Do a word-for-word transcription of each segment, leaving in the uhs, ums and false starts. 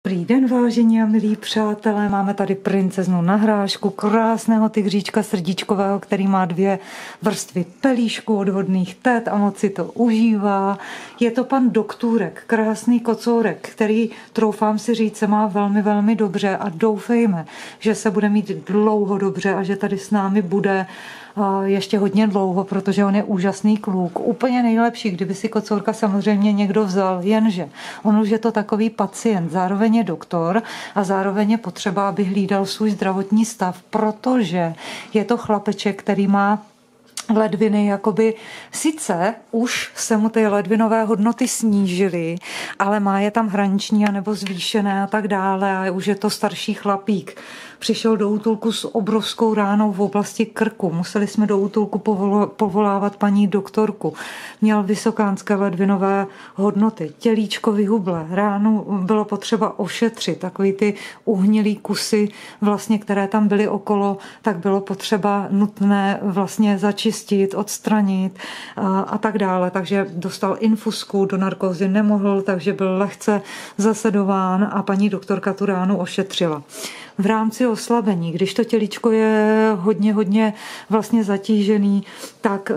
Dobrý den, vážení a milí přátelé, máme tady princeznu na hrášku, krásného tygříčka srdíčkového, který má dvě vrstvy pelíšku od hodných tet a moc si to užívá. Je to pan Doktůrek, krásný kocourek, který, troufám si říct, se má velmi, velmi dobře a doufejme, že se bude mít dlouho dobře a že tady s námi bude ještě hodně dlouho, protože on je úžasný kluk. Úplně nejlepší, kdyby si kocourka samozřejmě někdo vzal, jenže on už je to takový pacient, zároveň je doktor a zároveň je potřeba, aby hlídal svůj zdravotní stav, protože je to chlapeček, který má ledviny, jakoby sice už se mu ty ledvinové hodnoty snížily, ale má je tam hraniční anebo zvýšené a tak dále a už je to starší chlapík. Přišel do útulku s obrovskou ránou v oblasti krku. Museli jsme do útulku povolávat paní doktorku. Měl vysokánské ledvinové hodnoty. Tělíčko vyhublé. Ránu bylo potřeba ošetřit. Takový ty uhnilý kusy, vlastně, které tam byly okolo, tak bylo potřeba nutné vlastně začistit, odstranit a, a tak dále. Takže dostal infusku, do narkózy nemohl, takže byl lehce zasedován a paní doktorka tu ránu ošetřila. V rámci oslabení, když to tělíčko je hodně, hodně vlastně zatížený, tak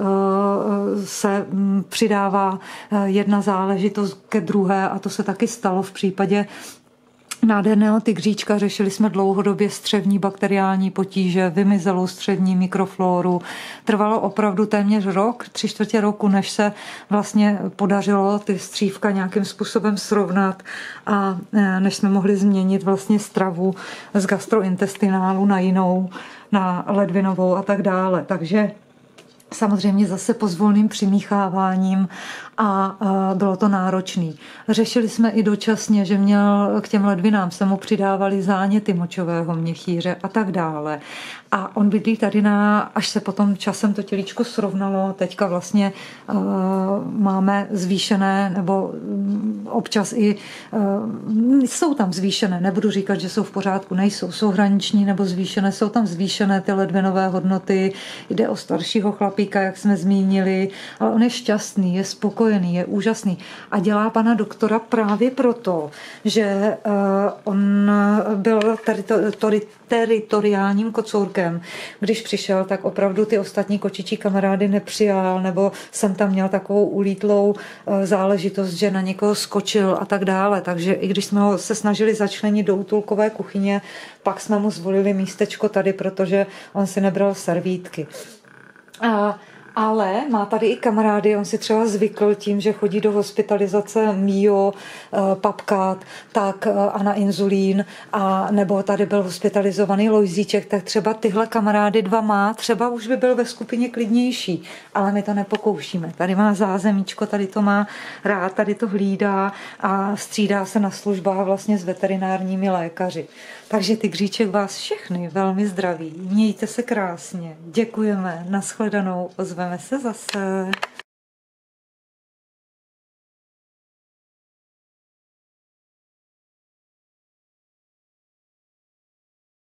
se přidává jedna záležitost ke druhé a to se taky stalo v případě nádherného tygříčka. Řešili jsme dlouhodobě střevní bakteriální potíže, vymizelou střevní mikroflóru. Trvalo opravdu téměř rok, tři čtvrtě roku, než se vlastně podařilo ty střívka nějakým způsobem srovnat a než jsme mohli změnit vlastně stravu z gastrointestinálu na jinou, na ledvinovou a tak dále. Takže samozřejmě zase pozvolným přimícháváním a bylo to náročný. Řešili jsme i dočasně, že měl k těm ledvinám se mu přidávali záněty močového měchýře a tak dále. A on bydlí tady na, až se potom časem to tělíčko srovnalo, teďka vlastně uh, máme zvýšené, nebo občas i uh, jsou tam zvýšené, nebudu říkat, že jsou v pořádku, nejsou, jsou hraniční nebo zvýšené, jsou tam zvýšené ty ledvinové hodnoty, jde o staršího chlapíka, jak jsme zmínili, ale on je šťastný, je spokojený, je úžasný a dělá pana doktora právě proto, že uh, on byl teritori- teritoriálním kocourkem. Když přišel, tak opravdu ty ostatní kočičí kamarády nepřijal, nebo jsem tam měl takovou ulítlou záležitost, že na někoho skočil a tak dále. Takže i když jsme ho se snažili začlenit do útulkové kuchyně, pak jsme mu zvolili místečko tady, protože on si nebral servítky. A ale má tady i kamarády, on si třeba zvykl tím, že chodí do hospitalizace Mio, Papkat, tak a na inzulín, a nebo tady byl hospitalizovaný Lojzíček, tak třeba tyhle kamarády dva má, třeba už by byl ve skupině klidnější, ale my to nepokoušíme. Tady má zázemíčko, tady to má rád, tady to hlídá a střídá se na službách vlastně s veterinárními lékaři. Takže tygříček vás všechny velmi zdraví. Mějte se krásně. Děkujeme. Nashledanou. Ozveme se zase.